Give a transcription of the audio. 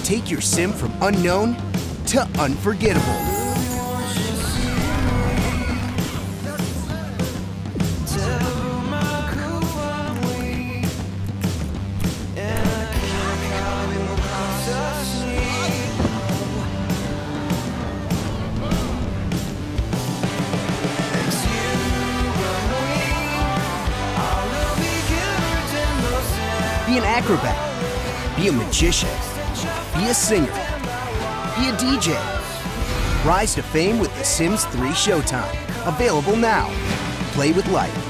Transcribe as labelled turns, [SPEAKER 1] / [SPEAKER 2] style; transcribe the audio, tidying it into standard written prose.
[SPEAKER 1] Take your sim from unknown to unforgettable. Be an acrobat, be a magician, be a singer, be a DJ. Rise to fame with The Sims 3 Showtime. Available now. Play with light.